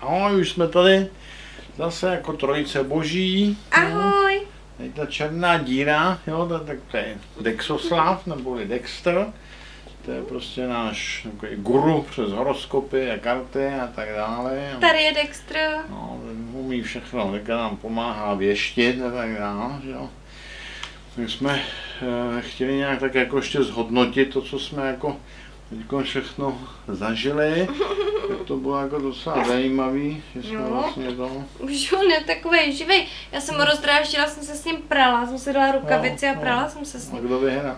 Ahoj, už jsme tady zase jako trojice boží. Ahoj. Tady ta černá díra, jo, to je Dexoslav, neboli Dexter. To je prostě náš guru přes horoskopy a karty a tak dále. Tady je Dexter. No, umí všechno, teďka nám pomáhá věštit a tak dále, jo. My jsme chtěli nějak tak jako ještě zhodnotit to, co jsme jako teďko všechno zažili. To bylo jako docela zajímavý, že jsme vlastně to... Už on je takovej živej. Já jsem ho rozdráždila, jsem se s ním prala, jsem si dala rukavici a prala jsem se s ním. A kdo vyhrál?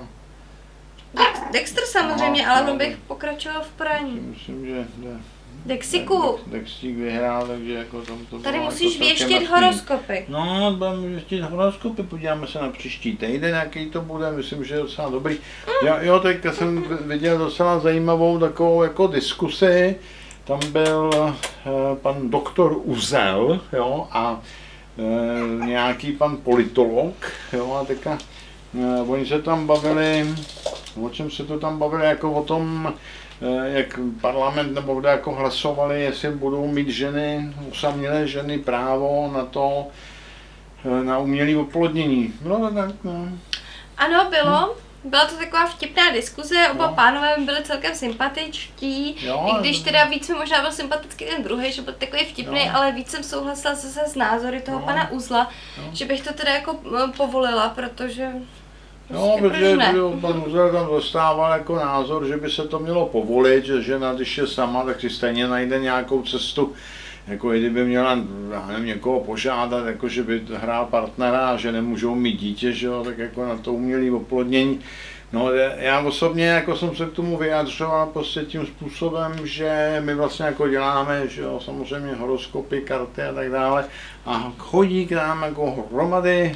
Dexter samozřejmě, ale on bych pokračoval v praní. Myslím, že Dexiku. Dexík vyhrál, takže jako tam to Tady bylo musíš jako věštit horoskopy. No, budeme věštit horoskopy, podíváme se na příští týden, jaký to bude, myslím, že je docela dobrý. Jo, teďka jsem viděl docela zajímavou takovou jako diskusi, tam byl pan doktor Uzel, jo, a nějaký pan politolog, jo, a teďka oni se tam bavili, o čem se to tam bavili, jako o tom, jak parlament nebo kde jako hlasovali, jestli budou mít ženy, osamělé ženy právo na to, na umělé oplodnění. Bylo to tak, no. Ano, bylo. Byla to taková vtipná diskuze, oba pánové byli celkem sympatičtí, i když teda víc mi možná byl sympatický ten druhý, že byl takový vtipný, ale víc jsem souhlasila zase s názory toho pana Uzla, že bych to teda jako povolila, protože... No, protože pan Uzel tam dostával jako názor, že by se to mělo povolit, že žena, když je sama, tak si stejně najde nějakou cestu, jako kdyby měla, já nevím, někoho požádat, jako že by hrál partnera a že nemůžou mít dítě, že jo, tak jako na to umělé oplodnění. No, já osobně jako jsem se k tomu vyjadřoval prostě tím způsobem, že my vlastně jako děláme, že jo, samozřejmě horoskopy, karty a tak dále a chodí k nám jako hromady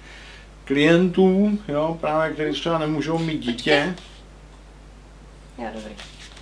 klientů, jo, právě kteří třeba nemůžou mít dítě. Jo, dobrý.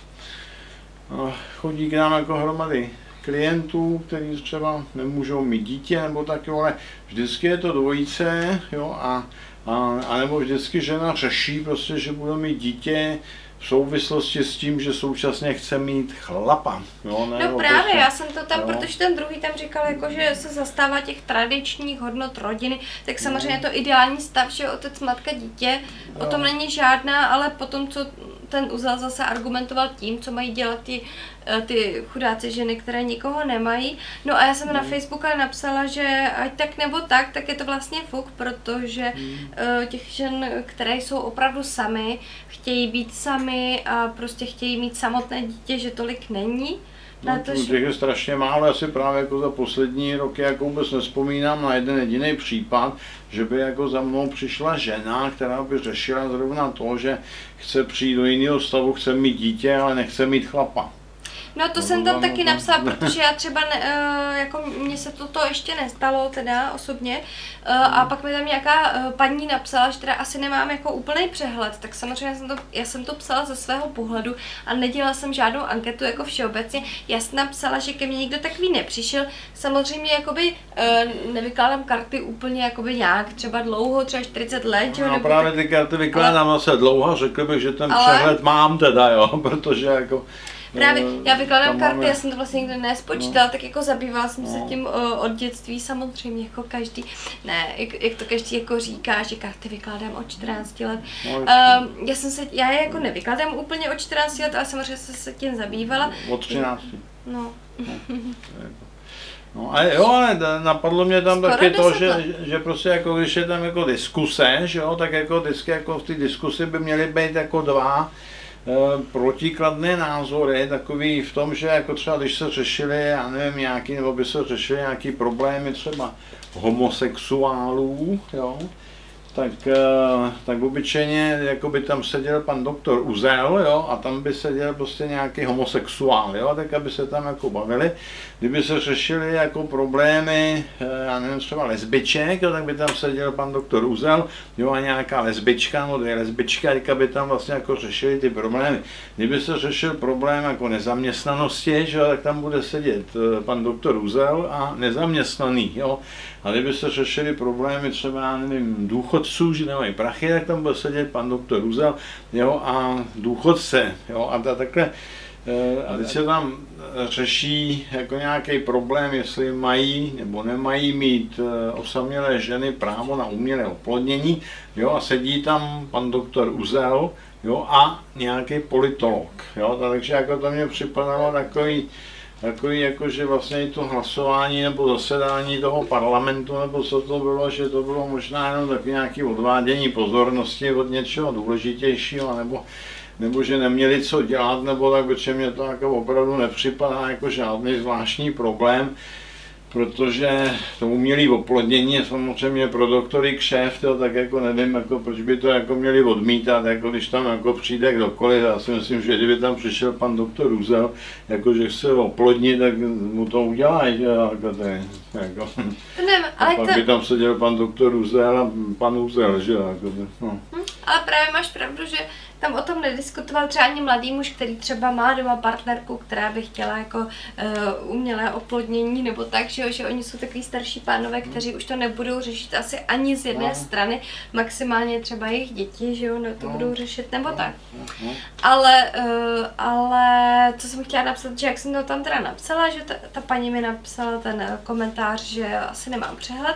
Chodí k nám jako hromady klientů, kteří třeba nemůžou mít dítě nebo taky, ale vždycky je to dvojice, jo, a nebo vždycky žena řeší prostě, že bude mít dítě v souvislosti s tím, že současně chce mít chlapa. Jo, ne, no právě, prostě, já jsem to tam, protože ten druhý tam říkal, jako, že se zastává těch tradičních hodnot rodiny, tak samozřejmě je to ideální stav, že otec, matka, dítě, o tom není žádná, ale potom, co ten Uzel zase argumentoval tím, co mají dělat ty chudáci ženy, které nikoho nemají. No a já jsem na Facebooku napsala, že ať tak nebo tak je to vlastně fuk, protože těch žen, které jsou opravdu samy, chtějí být samy a prostě chtějí mít samotné dítě, že tolik není. No, těch je strašně málo, já si právě jako za poslední roky jako vůbec nevzpomínám na jeden jediný případ, že by jako za mnou přišla žena, která by řešila zrovna to, že chce přijít do jiného stavu, chce mít dítě, ale nechce mít chlapa. No to jsem tam taky napsala, protože já třeba, jako mně se toto ještě nestalo teda osobně a pak mi tam nějaká paní napsala, že teda asi nemám jako úplný přehled, tak samozřejmě já jsem to psala ze svého pohledu a nedělala jsem žádnou anketu jako všeobecně, já jsem napsala, že ke mně nikdo takový nepřišel, samozřejmě jakoby nevykládám karty úplně jakoby nějak, třeba dlouho, třeba 40 let, že? No právě ty karty vykládám zase dlouho, řekl bych, že ten přehled mám teda, jo, protože jako... Právě, já vykládám karty, já jsem to vlastně nikdy nespočítala, tak jako zabývala jsem se tím od dětství, samozřejmě jako každý, ne, jak to každý jako říká, že karty vykládám od 14 let. Já je jako nevykládám úplně od 14 let, ale samozřejmě jsem se tím zabývala. Od 13. No. No a jo, ale napadlo mě tam taky to, že prostě jako když je tam jako diskuse, že jo, tak jako vždycky jako v té diskusi by měly být jako dva protikladné názory, takový v tom, že jako třeba když se řešili, já nevím, nějaký, nebo by se řešili nějaký problémy třeba homosexuálů, jo, tak obyčejně jako by tam seděl pan doktor Uzel, jo, a tam by seděl prostě nějaký homosexuál, jo, tak aby se tam jako bavili. Kdyby se řešili jako problémy, já nevím, třeba lesbiček, jo, tak by tam seděl pan doktor Uzel, jo, a nějaká lesbička, no 2 lesbičky, a by tam vlastně jako řešili ty problémy. Kdyby se řešil problém jako nezaměstnanosti, že, tak tam bude sedět pan doktor Uzel a nezaměstnaný, jo. A kdyby se řešili problémy třeba, já nevím, důchodců, důchodců, že nemají prachy, tak tam bude sedět pan doktor Uzel, jo, a důchodce, jo, a takhle. A teď se tam řeší jako nějaký problém, jestli mají nebo nemají mít osamělé ženy právo na umělé oplodnění, jo, a sedí tam pan doktor Uzel, jo, a nějaký politolog, jo, takže jako to mě připadalo takový jako, že vlastně i to hlasování nebo zasedání toho parlamentu, nebo co to bylo, že to bylo možná jenom takový nějaké odvádění pozornosti od něčeho důležitějšího, nebo že neměli co dělat, nebo tak, protože mě to jako opravdu nepřipadá jako žádný zvláštní problém, protože to umělé oplodnění je samozřejmě pro doktory kšeft, tak jako nevím, jako proč by to jako měli odmítat, jako když tam jako přijde kdokoliv. Já si myslím, že kdyby tam přišel pan doktor Uzel, jako že chce oplodnit, tak mu to udělají, že jako to je, jako. Ale pak by tam seděl pan doktor Uzel a pan Uzel, že jako to, no. Ale právě máš pravdu, že tam o tom nediskutoval třeba ani mladý muž, který třeba má doma partnerku, která by chtěla jako umělé oplodnění nebo tak, že oni jsou takový starší pánové, kteří už to nebudou řešit asi ani z jedné strany, maximálně třeba jejich děti, že jo, to budou řešit nebo tak. Ale co jsem chtěla napsat, že jak jsem to tam teda napsala, že ta paní mi napsala ten komentář, že asi nemám přehled.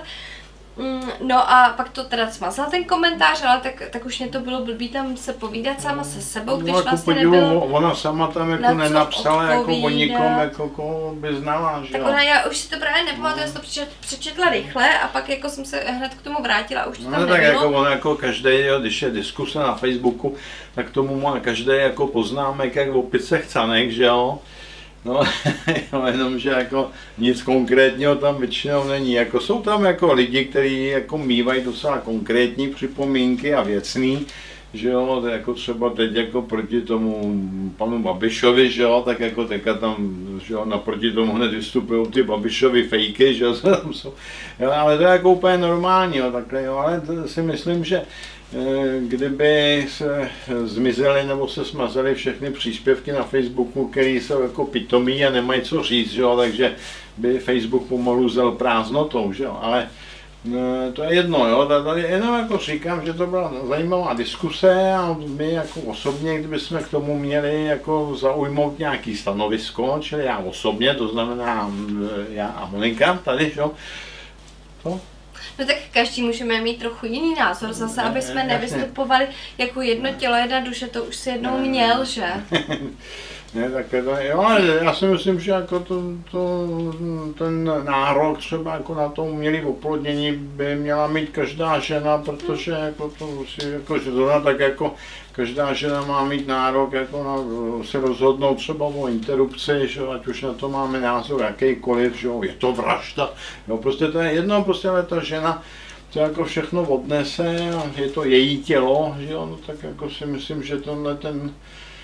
No a pak to teda smazal ten komentář, ale tak už mě to bylo blbý tam se povídat sama se sebou, když jako vlastně nebylo. Ona sama tam jako nenapsala jako o nikom, jako koho by znala, že tak ona, já už si to právě nepamatuju, já jsem to přečetla rychle a pak jako jsem se hned k tomu vrátila a už to tam nebylo. Tak jako ona jako každý, když je diskuse na Facebooku, tak tomu má každý jako poznámek jak opice chcanek, že jo. No, jenom, že jako nic konkrétního tam většinou není. Jako jsou tam jako lidi, kteří jako mývají docela konkrétní připomínky a věcný, že jo, to jako třeba teď jako proti tomu panu Babišovi, že jo, tak jako teďka tam, že jo, naproti tomu hned vystupují ty Babišovy fejky, že jo, tam jsou, jo, ale to je jako úplně normální, jo, takhle, jo, ale to si myslím, že kdyby se zmizely nebo se smazaly všechny příspěvky na Facebooku, které jsou jako pitomí a nemají co říct, že jo, takže by Facebook pomalu zel prázdnotou, že jo, ale to je jedno, jo, tady jenom jako říkám, že to byla zajímavá diskuse a my jako osobně, kdyby jsme k tomu měli jako zaujmout nějaký stanovisko, čili já osobně, to znamená já a Monika tady, jo, to. No tak každý můžeme mít trochu jiný názor zase, aby jsme nevystupovali jako jedno tělo, jedna duše, to už si jednou měl, že? Ne, tak to, jo, ale já si myslím, že jako ten nárok třeba jako na to umělé oplodnění by měla mít každá žena, protože jako to musí, jako žena, tak jako každá žena má mít nárok jako na, se rozhodnout třeba o interrupci, že, ať už na to máme názor jakýkoliv, že je to vražda, jo, prostě to je jedno, prostě ale ta žena to jako všechno odnese a je to její tělo, že jo, no, tak jako si myslím, že tenhle ten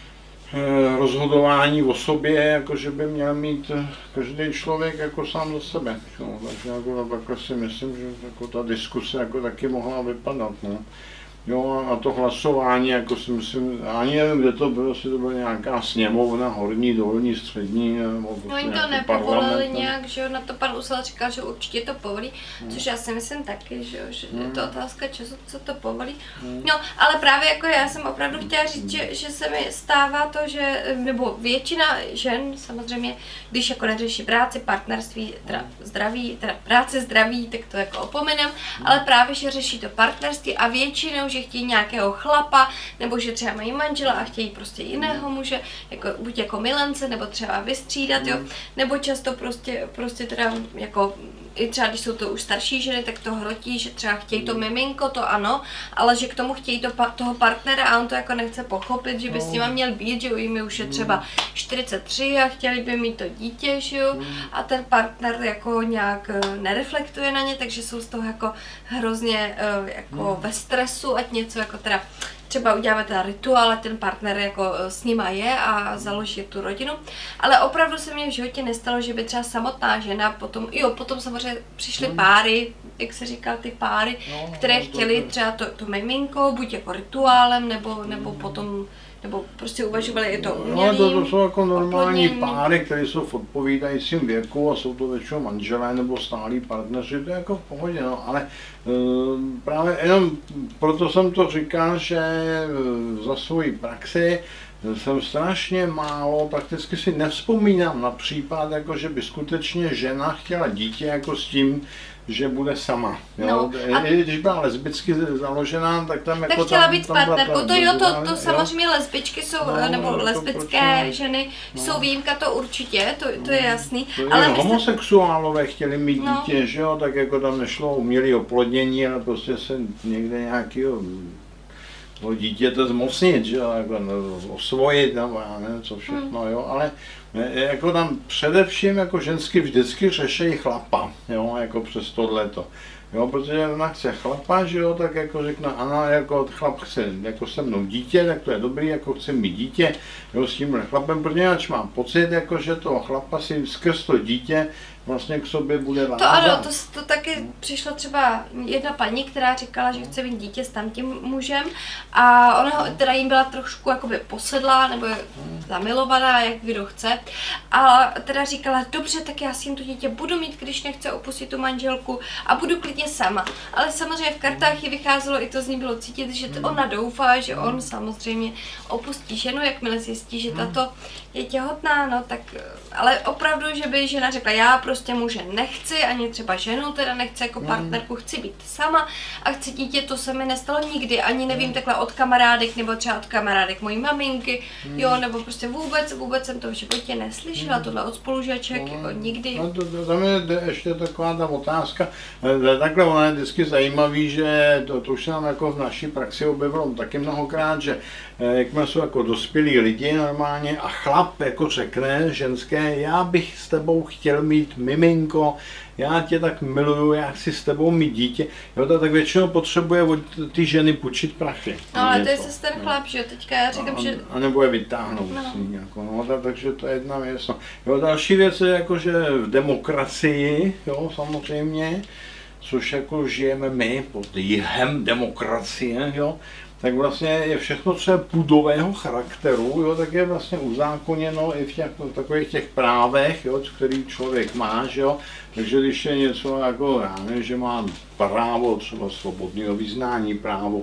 rozhodování o sobě, jako že by měl mít každý člověk jako sám za sebe. No, takže jako takhle si myslím, že jako ta diskuse jako taky mohla vypadat. No. Jo, a to hlasování, jako si myslím, ani nevím, kde to bylo, jestli to byla nějaká sněmovna, horní, dolní, střední, nebo no, oni to nepovolili nějak, že jo, na to pan Uzel říkal, že určitě to povolí, což já si myslím taky, že jo, že je to otázka času, co to povolí. No, ale právě jako já jsem opravdu chtěla říct, že se mi stává to, že, nebo většina žen samozřejmě, když jako neřeší práci, partnerství, teda zdraví, teda práce, zdraví, tak to jako opominem, ale právě, že řeší to partnerství a většinou, že chtějí nějakého chlapa, nebo že třeba mají manžela a chtějí prostě jiného muže, jako, buď jako milence, nebo třeba vystřídat, jo, nebo často prostě teda jako i třeba když jsou to už starší ženy, tak to hrotí, že třeba chtějí to miminko, to ano, ale že k tomu chtějí toho partnera a on to jako nechce pochopit, že by s nima měl být, že jim už je třeba 43 a chtěli by mít to dítě, že jo, a ten partner jako nějak nereflektuje na ně, takže jsou z toho jako hrozně jako ve stresu, ať něco jako teda třeba uděláme ten rituál, ten partner jako s nima je a založí tu rodinu. Ale opravdu se mně v životě nestalo, že by třeba samotná žena potom samozřejmě přišly páry, jak se říkal, ty páry, které chtěly třeba to miminko, buď jako rituálem, nebo potom nebo prostě uvažovali, je to No, to jsou jako normální oplodnění. páry, které jsou v odpovídajícím věku a jsou to většinou manželé nebo stálí partneři, to je jako v pohodě, no, ale právě jenom proto jsem to říkal, že za svoji praxi jsem strašně málo, prakticky si nevzpomínám na případ, jako že by skutečně žena chtěla dítě jako s tím, že bude sama. Jo? No, I když byla lesbicky založená, tak tam jako... Tak chtěla tam, být s tam partnerkou, to jo? samozřejmě lesbičky jsou, No, nebo to lesbické proč ženy jsou výjimka, to určitě, to je jasný. To Ale ale my se- homosexuálové chtěli mít No. dítě, že jo, tak jako tam nešlo umělé oplodnění, ale prostě se někde nějakého dítěte zmocnit, že jo, jako osvojit, nebo já nevím co všechno, jo, ale jako tam především jako žensky vždycky řeší chlapa, jo, jako přes tohleto. Jo, protože ona chce chlapa, že jo, tak jako řekne, ano, jako chlap chce jako se mnou dítě, tak to je dobrý, jako chce mít dítě, jo, s tímhle chlapem, protože já mám pocit, jako že toho chlapa si skrz to dítě vlastně k sobě bude vázat. To ano, to taky přišlo třeba jedna paní, která říkala, že chce mít dítě s tamtím mužem a ona teda jim byla trošku jakoby posedlá nebo zamilovaná, jak kdo chce. A teda říkala, dobře, tak já s tím to dítě budu mít, když nechce opustit tu manželku a budu klidně sama. Ale samozřejmě v kartách jí vycházelo, i to z ní bylo cítit, že ona doufá, že on samozřejmě opustí ženu, jakmile zjistí, že tato je těhotná, no tak, ale opravdu, že by žena řekla, já prostě muže nechci, ani třeba ženu teda nechci jako partnerku, chci být sama a chci dítě, to se mi nestalo nikdy, ani nevím takhle od kamarádek, nebo třeba od kamarádek mojí maminky, jo, nebo prostě vůbec jsem to v životě neslyšela, tohle od spolužaček, jako nikdy. No tam je ještě taková ta otázka, takhle ono je vždycky zajímavý, že to už se nám jako v naší praxi objevilo taky mnohokrát, že jakmile jsou jako dospělí lidi normálně a chlap jako řekne ženské, já bych s tebou chtěl mít miminko, já tě tak miluju, já chci s tebou mít dítě, jo, tak většinou potřebuje od ty ženy půjčit prachy. No ale to je zase ten chlap, že jo, teďka já říkám, že... A nebo je vytáhnout No. si jako, no, takže to je jedna věc. No. Jo, další věc je jako, že v demokracii, jo, samozřejmě, což jako žijeme my pod jihem demokracie, jo, tak vlastně je všechno, co je půdového charakteru, jo, tak je vlastně uzákoněno i v těch, takových těch právech, jo, který člověk má, že jo. Takže když je něco jako, já nevím, že má právo třeba svobodného vyznání, právo,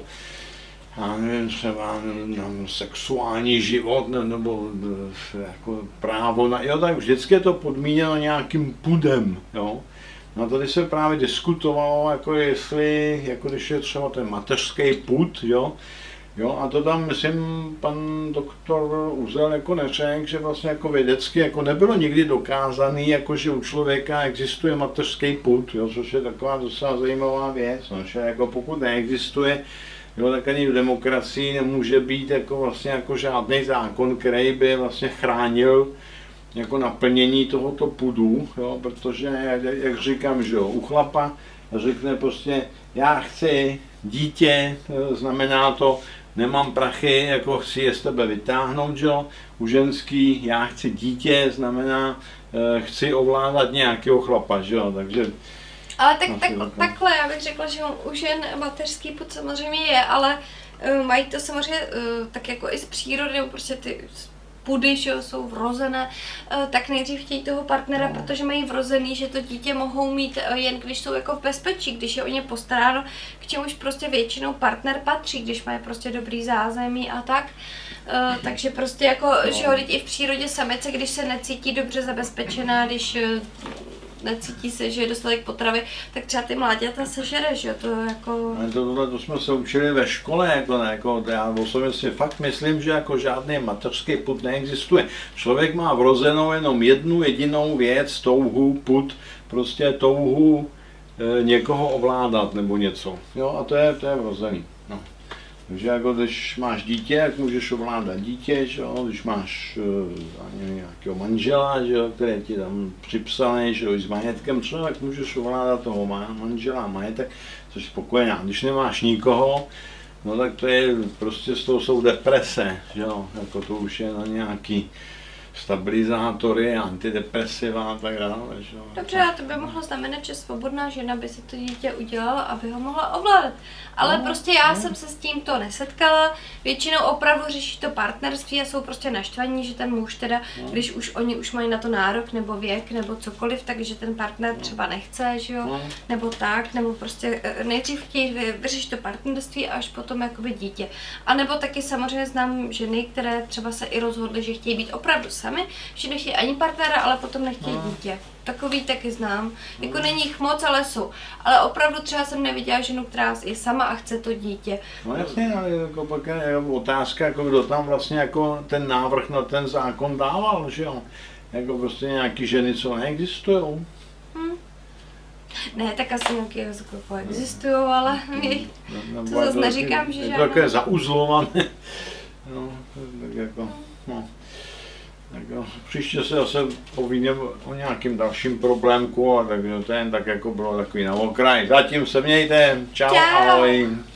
já nevím, třeba na sexuální život nebo jako právo na, jo, tak vždycky je to podmíněno nějakým pudem, jo. No tady se právě diskutovalo, jako jestli, jako když je třeba ten mateřský pud, jo, a to tam, myslím, pan doktor Uzel jako neřekl, že vlastně jako vědecky jako nebylo nikdy dokázaný, jako že u člověka existuje mateřský pud, jo, což je taková docela zajímavá věc, no, že jako pokud neexistuje, jo, tak ani v demokracii nemůže být jako vlastně jako žádný zákon, který by vlastně chránil jako naplnění tohoto pudu, jo, protože, jak říkám, že jo, u chlapa řekne prostě, já chci dítě, znamená to, nemám prachy, jako chci je z tebe vytáhnout, že jo, u ženský, já chci dítě, znamená, chci ovládat nějakého chlapa, že jo, takže... Ale takhle, já bych řekla, že u žen mateřský pud samozřejmě je, ale mají to samozřejmě tak jako i z přírody, nebo prostě ty pudy, že jo, jsou vrozené, tak nejdřív chtějí toho partnera, protože mají vrozený, že to dítě mohou mít jen když jsou jako v bezpečí, když je o ně postaráno, k čemuž prostě většinou partner patří, když mají prostě dobrý zázemí a tak. Takže prostě jako, že jo, i v přírodě samice, když se necítí dobře zabezpečená, když necítí se, že je dostatek potravy, tak třeba ty mláďata sežere, že jo, to jako... To jsme se učili ve škole, jako já osobně si fakt myslím, že jako žádný mateřský pud neexistuje. Člověk má vrozenou jenom jednu jedinou věc, touhu, pud, prostě touhu někoho ovládat nebo něco, jo, a to je vrozený, no. Takže jako když máš dítě, tak můžeš ovládat dítě, že jo? Když máš nějakého manžela, že jo? Který ti tam připsaný, že jo? S majetkem třeba, tak můžeš ovládat toho manžela a majetek, což je spokojená. Když nemáš nikoho, no tak to je prostě z toho jsou deprese, že jo? Jako to už je na nějaký stabilizátory, antidepresiva a tak dále. Že? Dobře, a to by mohlo znamenat, že svobodná žena by si to dítě udělala, aby ho mohla ovládat. Ale prostě já jsem se s tímto nesetkala, většinou opravdu řeší to partnerství a jsou prostě naštvaní, že ten muž teda, když už oni už mají na to nárok nebo věk nebo cokoliv, takže ten partner třeba nechce, že jo, nebo tak, nebo prostě nejdřív chtějí vyřešit to partnerství a až potom jakoby dítě. A nebo taky samozřejmě znám ženy, které třeba se i rozhodly, že chtějí být opravdu sami, že nechtějí ani partnera, ale potom nechtějí dítě. Takový taky znám. Jako není jich moc, ale jsou. Ale opravdu třeba jsem neviděla ženu, která je sama a chce to dítě. No jasně, ale jako pak je otázka, jako kdo tam vlastně jako ten návrh na ten zákon dával, že jo? Jako prostě nějaký ženy, co neexistují. Ne, tak asi nějaké jako existují, ale to zase neříkám, že žádná. Je to také zauzlované. No, tak jako, no. Tak jo, příště se zase povíme o nějakým dalším problémku, a tak to jen tak jako bylo takový na okraj. Zatím se mějte, čau. Ahoj.